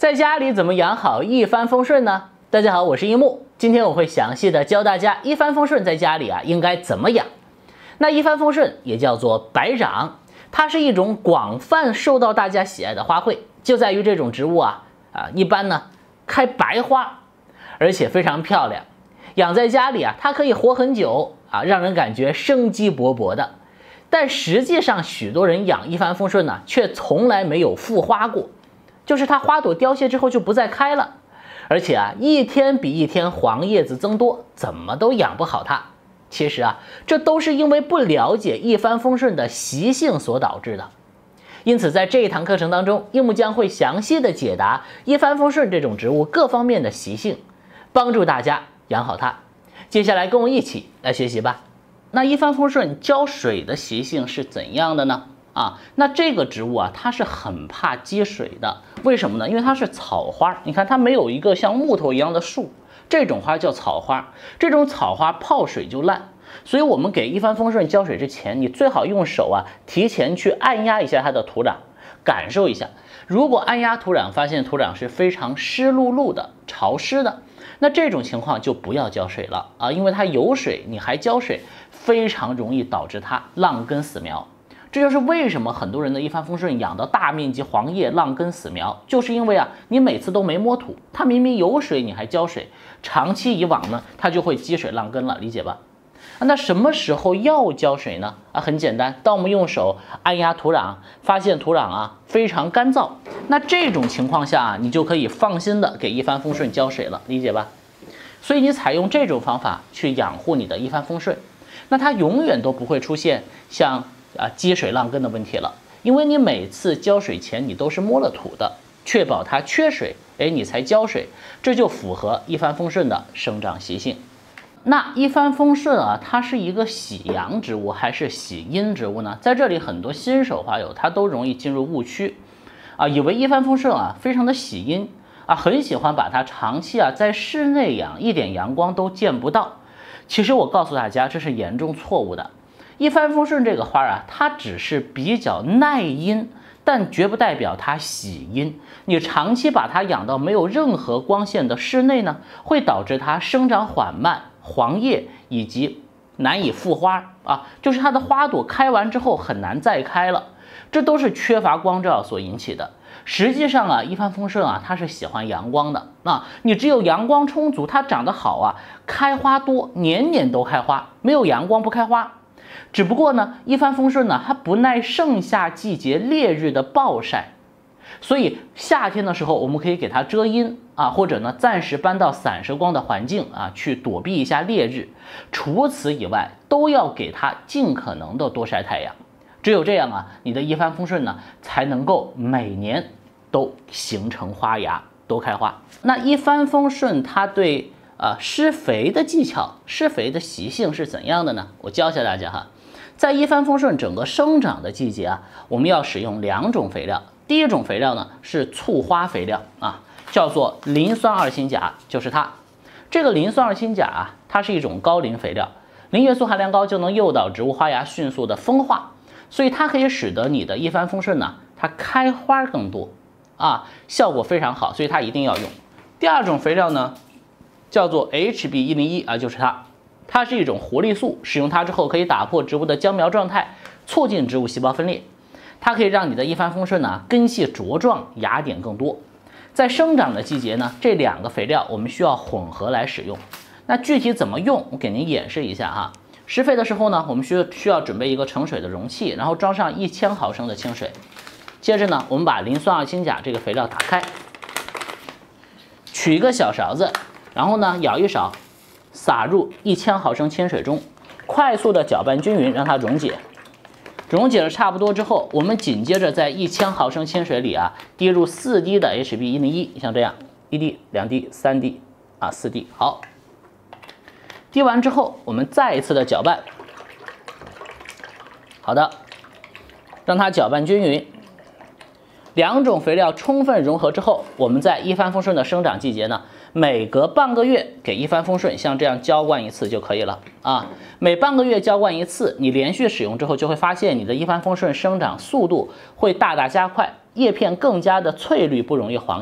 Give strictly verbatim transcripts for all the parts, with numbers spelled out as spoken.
在家里怎么养好一帆风顺呢？大家好，我是一木，今天我会详细的教大家一帆风顺在家里啊应该怎么养。那一帆风顺也叫做白掌，它是一种广泛受到大家喜爱的花卉，就在于这种植物啊啊一般呢开白花，而且非常漂亮，养在家里啊它可以活很久啊，让人感觉生机勃勃的。但实际上许多人养一帆风顺呢，却从来没有复花过。就是它花朵凋谢之后就不再开了，而且啊，一天比一天黄叶子增多，怎么都养不好它。其实啊，这都是因为不了解一帆风顺的习性所导致的。因此，在这一堂课程当中，一木将会详细的解答一帆风顺这种植物各方面的习性，帮助大家养好它。接下来跟我一起来学习吧。那一帆风顺浇水的习性是怎样的呢？啊，那这个植物啊，它是很怕积水的。为什么呢？因为它是草花，你看它没有一个像木头一样的树，这种花叫草花。这种草花泡水就烂，所以我们给一帆风顺浇水之前，你最好用手啊提前去按压一下它的土壤，感受一下。如果按压土壤发现土壤是非常湿漉漉的、潮湿的，那这种情况就不要浇水了啊，因为它有水，你还浇水，非常容易导致它浪根死苗。这就是为什么很多人的一帆风顺养到大面积黄叶浪根死苗，就是因为啊，你每次都没摸土，它明明有水你还浇水，长期以往呢，它就会积水浪根了，理解吧？那什么时候要浇水呢？啊，很简单，当我们用手按压土壤，发现土壤啊非常干燥，那这种情况下啊，你就可以放心的给一帆风顺浇水了，理解吧？所以你采用这种方法去养护你的一帆风顺，那它永远都不会出现像啊，积水浪根的问题了，因为你每次浇水前你都是摸了土的，确保它缺水，哎，你才浇水，这就符合一帆风顺的生长习性。那一帆风顺啊，它是一个喜阳植物还是喜阴植物呢？在这里很多新手花友他都容易进入误区啊，以为一帆风顺啊非常的喜阴啊，很喜欢把它长期啊在室内养，一点阳光都见不到。其实我告诉大家，这是严重错误的。一帆风顺这个花啊，它只是比较耐阴，但绝不代表它喜阴。你长期把它养到没有任何光线的室内呢，会导致它生长缓慢、黄叶以及难以复花啊，就是它的花朵开完之后很难再开了，这都是缺乏光照所引起的。实际上啊，一帆风顺啊，它是喜欢阳光的啊，你只有阳光充足，它长得好啊，开花多，年年都开花，没有阳光不开花。只不过呢，一帆风顺呢，它不耐盛夏季节烈日的暴晒，所以夏天的时候我们可以给它遮阴啊，或者呢暂时搬到散射光的环境啊，去躲避一下烈日。除此以外，都要给它尽可能的多晒太阳。只有这样啊，你的一帆风顺呢，才能够每年都形成花芽，都开花。那一帆风顺它对啊施肥的技巧、施肥的习性是怎样的呢？我教一下大家哈。在一帆风顺整个生长的季节啊，我们要使用两种肥料。第一种肥料呢是促花肥料啊，叫做磷酸二氢钾，就是它。这个磷酸二氢钾啊，它是一种高磷肥料，磷元素含量高，就能诱导植物花芽迅速的分化，所以它可以使得你的一帆风顺呢，它开花更多啊，效果非常好，所以它一定要用。第二种肥料呢叫做 H B 一零一 啊，就是它。它是一种活力素，使用它之后可以打破植物的僵苗状态，促进植物细胞分裂。它可以让你的一帆风顺呢根系茁壮，芽点更多。在生长的季节呢，这两个肥料我们需要混合来使用。那具体怎么用，我给您演示一下哈。施肥的时候呢，我们需要需要准备一个盛水的容器，然后装上一千毫升的清水。接着呢，我们把磷酸二氢钾这个肥料打开，取一个小勺子，然后呢舀一勺，撒入一千毫升清水中，快速的搅拌均匀，让它溶解。溶解了差不多之后，我们紧接着在一千毫升清水里啊，滴入四滴的 H B 一零一，像这样，一滴、两滴、三滴啊，四滴。好，滴完之后，我们再一次的搅拌。好的，让它搅拌均匀。两种肥料充分融合之后，我们在一帆风顺的生长季节呢，每隔半个月给一帆风顺像这样浇灌一次就可以了啊。每半个月浇灌一次，你连续使用之后，就会发现你的一帆风顺生长速度会大大加快，叶片更加的翠绿，不容易黄叶，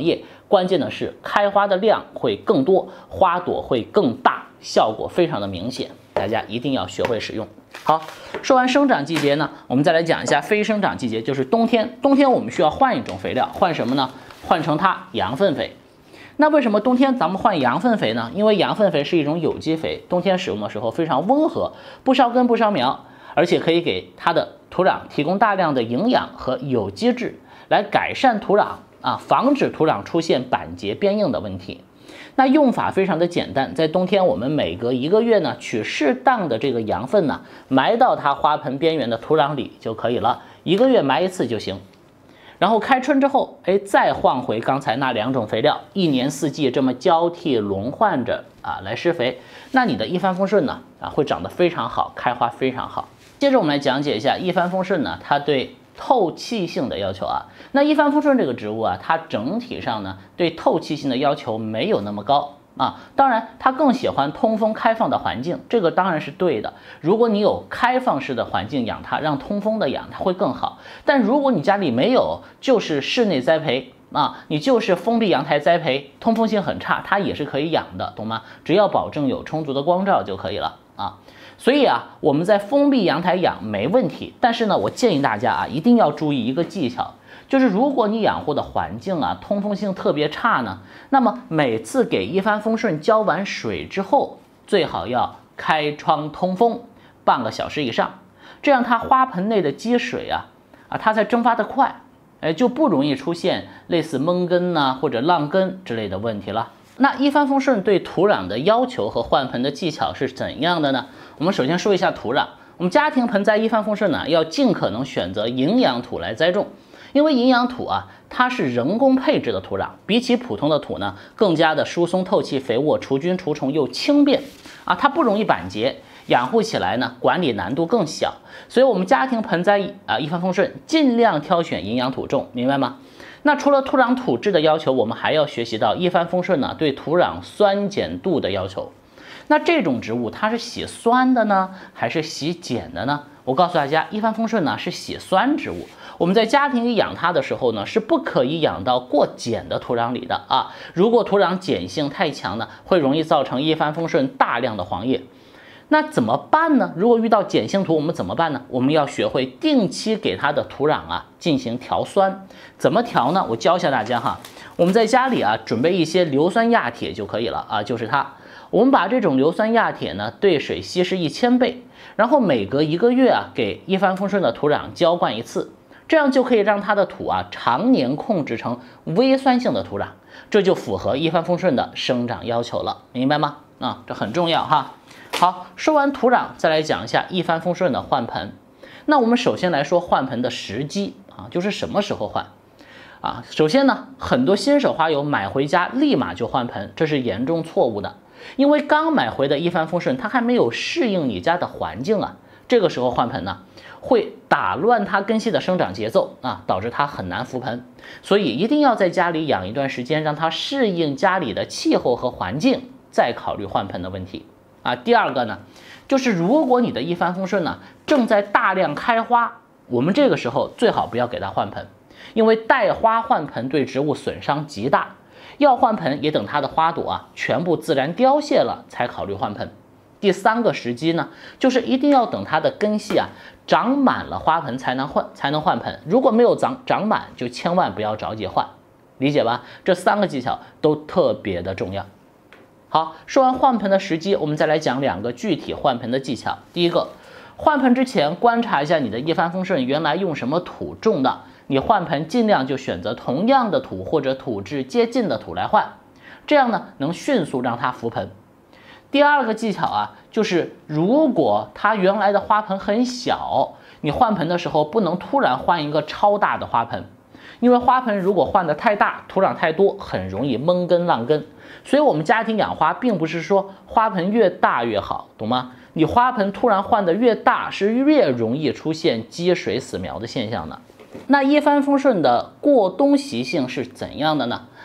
关键的是开花的量会更多，花朵会更大，效果非常的明显，大家一定要学会使用。好，说完生长季节呢，我们再来讲一下非生长季节，就是冬天。冬天我们需要换一种肥料，换什么呢？换成它羊粪肥。那为什么冬天咱们换羊粪肥呢？因为羊粪肥是一种有机肥，冬天使用的时候非常温和，不烧根不烧苗，而且可以给它的土壤提供大量的营养和有机质，来改善土壤啊，防止土壤出现板结变硬的问题。那用法非常的简单，在冬天我们每隔一个月呢，取适当的这个羊粪呢，埋到它花盆边缘的土壤里就可以了，一个月埋一次就行。然后开春之后，哎，再换回刚才那两种肥料，一年四季这么交替轮换着啊来施肥，那你的一帆风顺呢啊会长得非常好，开花非常好。接着我们来讲解一下一帆风顺呢，它对透气性的要求啊。那一帆风顺这个植物啊，它整体上呢对透气性的要求没有那么高啊，当然它更喜欢通风开放的环境，这个当然是对的。如果你有开放式的环境养它，让通风的养它会更好。但如果你家里没有，就是室内栽培啊，你就是封闭阳台栽培，通风性很差，它也是可以养的，懂吗？只要保证有充足的光照就可以了啊。所以啊，我们在封闭阳台养没问题，但是呢，我建议大家啊，一定要注意一个技巧。就是如果你养护的环境啊通风性特别差呢，那么每次给一帆风顺浇完水之后，最好要开窗通风半个小时以上，这样它花盆内的积水啊啊它才蒸发得快，哎就不容易出现类似闷根呐、啊、或者浪根之类的问题了。那一帆风顺对土壤的要求和换盆的技巧是怎样的呢？我们首先说一下土壤，我们家庭盆栽一帆风顺呢，要尽可能选择营养土来栽种。因为营养土啊，它是人工配置的土壤，比起普通的土呢，更加的疏松透气、肥沃、除菌除虫又轻便啊，它不容易板结，养护起来呢，管理难度更小。所以，我们家庭盆栽啊一帆风顺，尽量挑选营养土种，明白吗？那除了土壤土质的要求，我们还要学习到一帆风顺呢对土壤酸碱度的要求。那这种植物它是喜酸的呢，还是喜碱的呢？我告诉大家，一帆风顺呢是喜酸植物。我们在家庭里养它的时候呢，是不可以养到过碱的土壤里的啊。如果土壤碱性太强呢，会容易造成一帆风顺大量的黄叶。那怎么办呢？如果遇到碱性土，我们怎么办呢？我们要学会定期给它的土壤啊进行调酸。怎么调呢？我教一下大家哈。我们在家里啊准备一些硫酸亚铁就可以了啊，就是它。我们把这种硫酸亚铁呢兑水稀释一千倍，然后每隔一个月啊给一帆风顺的土壤浇灌一次。这样就可以让它的土啊常年控制成微酸性的土壤，这就符合一帆风顺的生长要求了，明白吗？啊，这很重要哈。好，说完土壤，再来讲一下一帆风顺的换盆。那我们首先来说换盆的时机啊，就是什么时候换啊？首先呢，很多新手花友买回家立马就换盆，这是严重错误的，因为刚买回的一帆风顺它还没有适应你家的环境啊，这个时候换盆呢，会打乱它根系的生长节奏啊，导致它很难复盆。所以一定要在家里养一段时间，让它适应家里的气候和环境，再考虑换盆的问题啊。第二个呢，就是如果你的一帆风顺呢正在大量开花，我们这个时候最好不要给它换盆，因为带花换盆对植物损伤极大。要换盆也等它的花朵啊全部自然凋谢了才考虑换盆。第三个时机呢，就是一定要等它的根系啊长满了花盆才能换才能换盆，如果没有长长满，就千万不要着急换，理解吧？这三个技巧都特别的重要。好，说完换盆的时机，我们再来讲两个具体换盆的技巧。第一个，换盆之前观察一下你的一帆风顺原来用什么土种的，你换盆尽量就选择同样的土或者土质接近的土来换，这样呢能迅速让它复盆。第二个技巧啊，就是如果它原来的花盆很小，你换盆的时候不能突然换一个超大的花盆，因为花盆如果换的太大，土壤太多，很容易闷根浪根。所以我们家庭养花并不是说花盆越大越好，懂吗？你花盆突然换的越大，是越容易出现积水死苗的现象的。那一帆风顺的过冬习性是怎样的呢？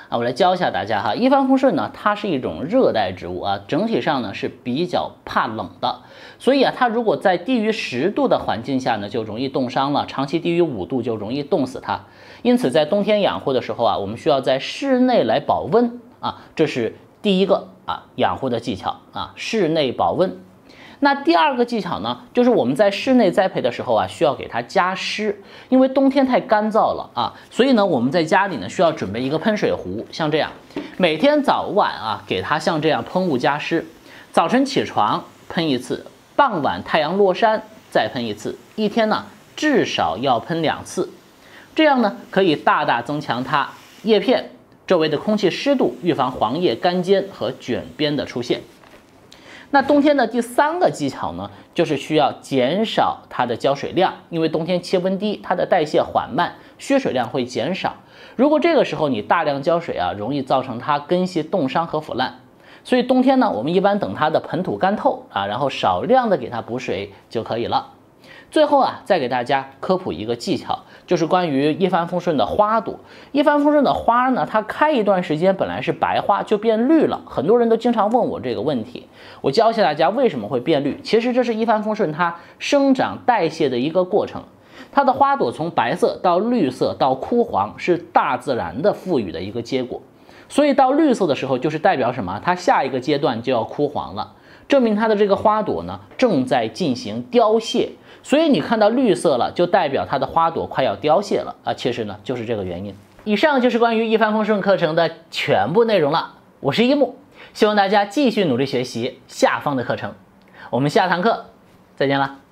啊，我来教一下大家哈。一帆风顺呢，它是一种热带植物啊，整体上呢是比较怕冷的，所以啊，它如果在低于十度的环境下呢，就容易冻伤了；长期低于五度就容易冻死它。因此，在冬天养护的时候啊，我们需要在室内来保温啊，这是第一个啊养护的技巧啊，室内保温。那第二个技巧呢，就是我们在室内栽培的时候啊，需要给它加湿，因为冬天太干燥了啊，所以呢，我们在家里呢需要准备一个喷水壶，像这样，每天早晚啊给它像这样喷雾加湿，早晨起床喷一次，傍晚太阳落山再喷一次，一天呢至少要喷两次，这样呢可以大大增强它叶片周围的空气湿度，预防黄叶干尖和卷边的出现。那冬天的第三个技巧呢，就是需要减少它的浇水量，因为冬天气温低，它的代谢缓慢，需水量会减少。如果这个时候你大量浇水啊，容易造成它根系冻伤和腐烂。所以冬天呢，我们一般等它的盆土干透啊，然后少量的给它补水就可以了。最后啊，再给大家科普一个技巧，就是关于一帆风顺的花朵。一帆风顺的花呢，它开一段时间本来是白花，就变绿了。很多人都经常问我这个问题，我教一下大家为什么会变绿。其实这是一帆风顺它生长代谢的一个过程。它的花朵从白色到绿色到枯黄，是大自然的赋予的一个结果。所以到绿色的时候，就是代表什么？它下一个阶段就要枯黄了，证明它的这个花朵呢正在进行凋谢。所以你看到绿色了，就代表它的花朵快要凋谢了啊！其实呢，就是这个原因。以上就是关于一帆风顺课程的全部内容了。我是一木，希望大家继续努力学习下方的课程。我们下堂课再见了。